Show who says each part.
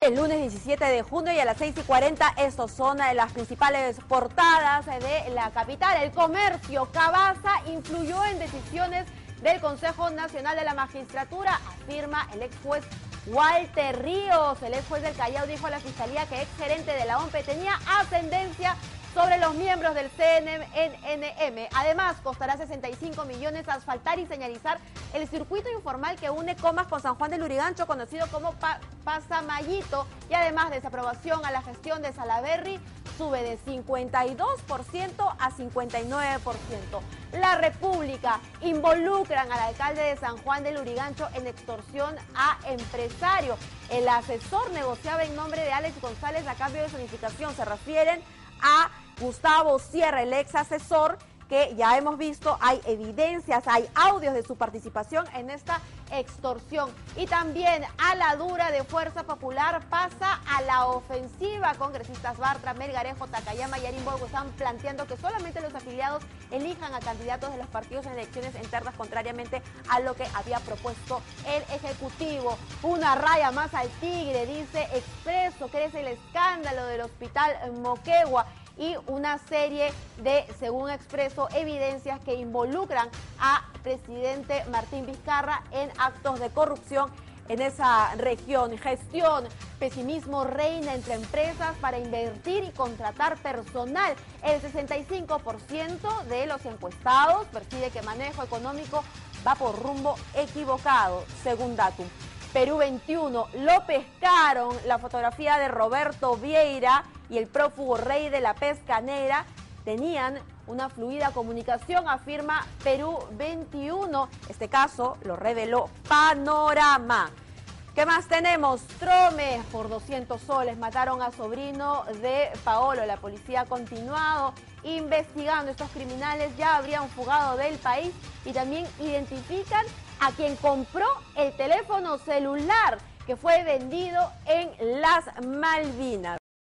Speaker 1: El lunes 17 de junio y a las 6:40, estos son las principales portadas de la capital. El comercio. Cavazza influyó en decisiones del Consejo Nacional de la Magistratura, afirma el ex juez Walter Ríos. El ex juez del Callao dijo a la Fiscalía que ex gerente de la OMP tenía ascendencia sobre los miembros del CNM. Además, costará 65 millones asfaltar y señalizar el circuito informal que une Comas con San Juan del Lurigancho, conocido como Pasamayito. Y además, desaprobación a la gestión de Salaverry sube de 52% a 59%. La República. Involucran al alcalde de San Juan del Lurigancho en extorsión a empresario. El asesor negociaba en nombre de Alex González a cambio de zonificación. Se refieren a Gustavo Sierra, el ex asesor, que ya hemos visto, hay evidencias, hay audios de su participación en esta extorsión. Y también a la dura de Fuerza Popular pasa a la ofensiva. Congresistas Bartra, Melgarejo, Takayama y Arimbogo están planteando que solamente los afiliados elijan a candidatos de los partidos en elecciones internas, contrariamente a lo que había propuesto el Ejecutivo. Una raya más al tigre, dice Expreso. Crece el escándalo del Hospital Moquegua. Y una serie de, según Expreso, evidencias que involucran a presidente Martín Vizcarra en actos de corrupción en esa región. Gestión. Pesimismo reina entre empresas para invertir y contratar personal. El 65% de los encuestados percibe que manejo económico va por rumbo equivocado, según Datum. Perú 21, lo pescaron. La fotografía de Roberto Vieira y el prófugo rey de la pesca negra tenían una fluida comunicación, afirma Perú 21. Este caso lo reveló Panorama. ¿Qué más tenemos? Trome, por 200 soles mataron a sobrino de Paolo. La policía ha continuado investigando. Estos criminales ya habrían fugado del país y también identifican a quien compró el teléfono celular que fue vendido en las Malvinas.